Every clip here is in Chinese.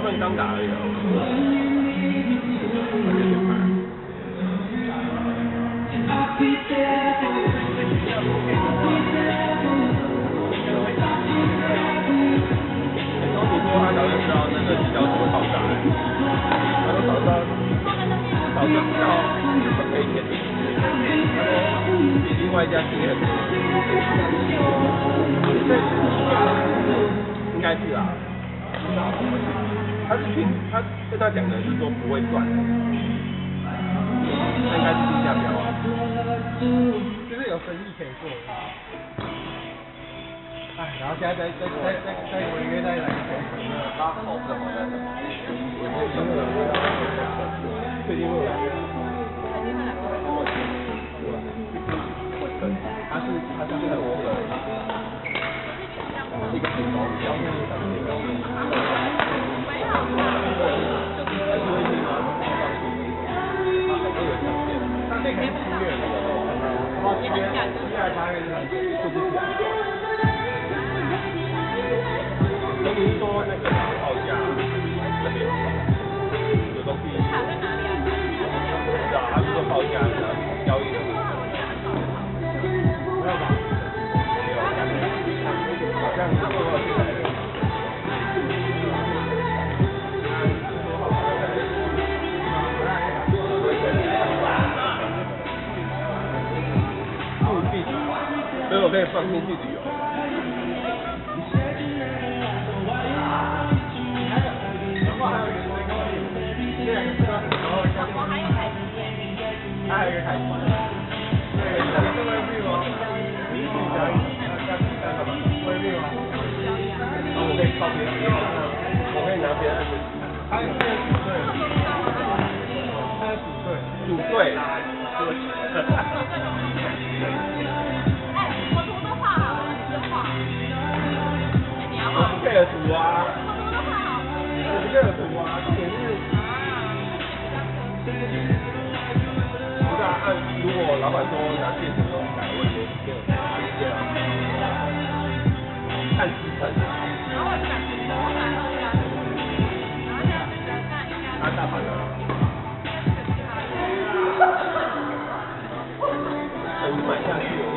算刚打而已哦。你说他早就知道那个洗脚水会爆炸，他说早知道很赔钱。他说比另外一家企业很多。应该是啊。他跟他讲的是说不会赚，那应该是地下标啊。 就是有生意可以做。哎，然后现在再违约再来一个拉好这好像什么？最近会有。他是这个我一个很高标准的商业标准。他这个是7月的，然后7月8月就不起来。 所以说那个报价这边有东西。卡在哪里啊？不知道，他是说报价交易的。 没有吧？ 没有，好像是说现在。所以我可以放进去旅游。 还有一个海关。对，你是会币吗？你是交易，干什么？会币吗？然后我可以靠别人， 我可以拿别人的。 他是组队。 组队。 我图都画好了，你就画。你要画。 我不配合图啊。 我图都画好了。 我不配合图啊，重点是。不是啊，如果老板说拿现成的改，我也没有直接啊。看时辰。 然后我就改图，我本来都这样。然后现在就觉得那应该。 他大盘了。你买下去有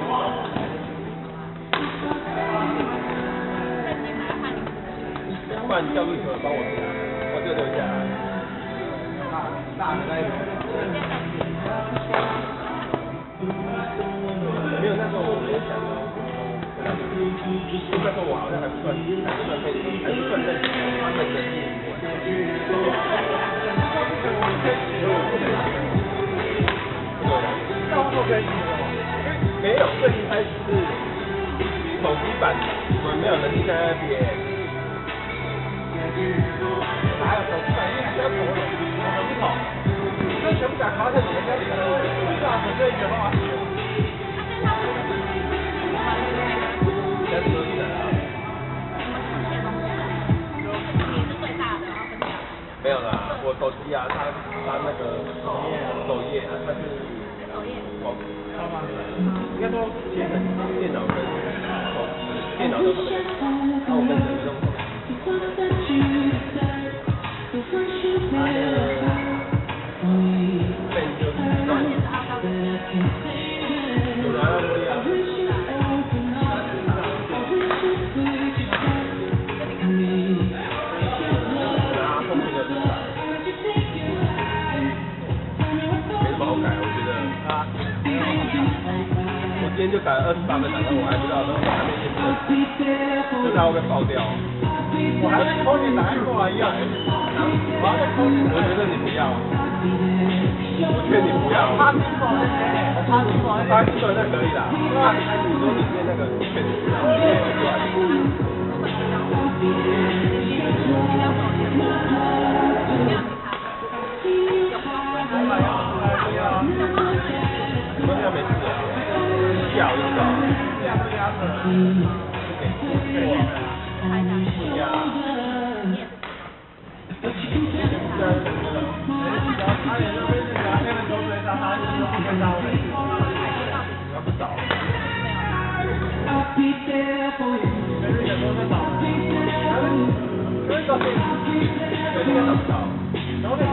不然叫律师帮我读，我就留下来。 大的那一种。 没有，那时候我没有想到。那时候我好像还不算配，还不算认识他们的到后跟你了吗？ 没有，最一开始是手机版，我们没有能力在那边。 哪有手机版？你还是要投的，我不投。那全部改卡在你们家里了，这样子这一个办法使用。 在车里的啊。没有啦，我手机啊，它那个首页啊，它是应该说接成电脑跟电脑的他们，然后我跟谁用？对，就是有拿到这样。今天就改了28个档案，我还不知道都还没验证，就它会不会爆掉？ 我还是抽你档案过来要，我要再抽你。 我觉得你不要，我劝你不要。 他听过那个，他听过那可以啦。你说里面那个劝你不要，我现在没事。掉就掉，这样子压着，给过呀。他也就被那个那个手水上，他就是不跟他回去，他不找。每日也都在找。 所以到现在，对，应该找不到。然后呢？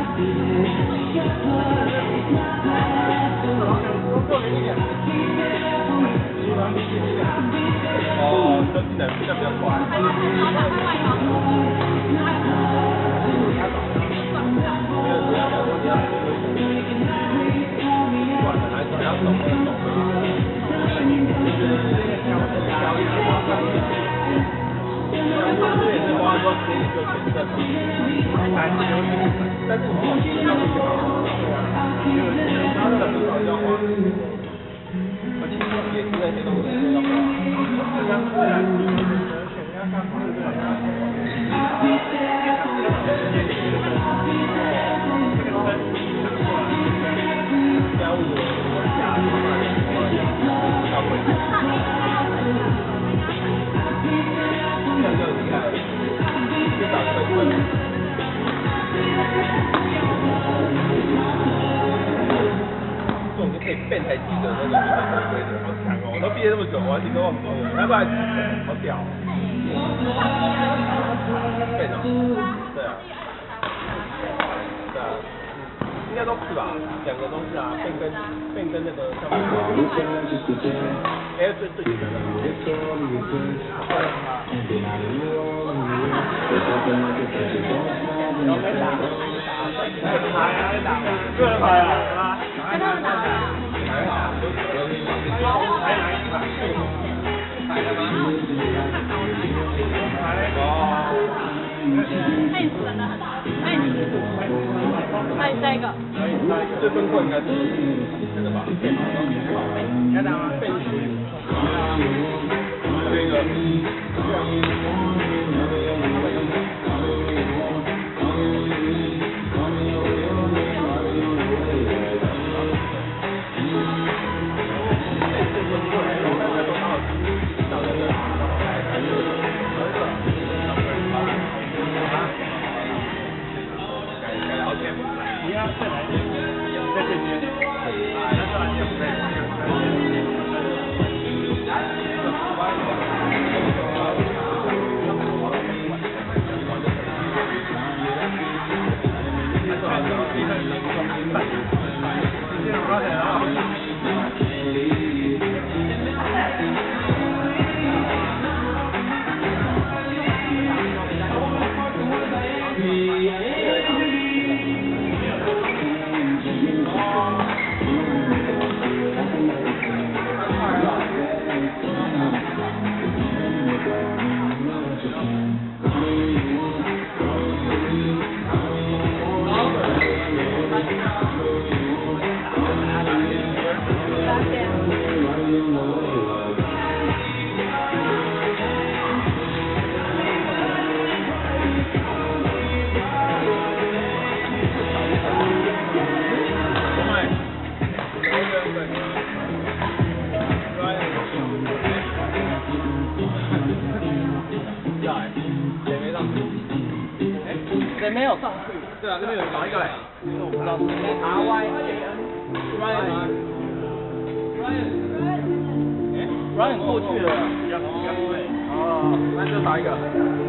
哦，登记的比较快。 还有老板是外包公司，他找管的还是要懂的懂的。这也是花很多时间研究签证嘛。但是你要去搞，他的很少要花，而且也是那些东西要花。家务家务要会。这样就很厉害，至少会。这种就可以变台记者那种就可以好强哦！我都毕业那么久，我还听都忘记了，难怪好屌。变哦，对啊，对啊，应该都是吧，两个都是啊，变跟那个上面。哎，最简单的。然后再打，个人牌啊， 跟他们打的。 还好，还拿一把，买了吗？ 配置真的很好，那你下一个。 最崩溃应该是真的吧？你看到吗？背景，这个。 谁没有上去？对啊，这边有哪一个嘞？我不知道。Ryan 过去了。哦，那就打一个。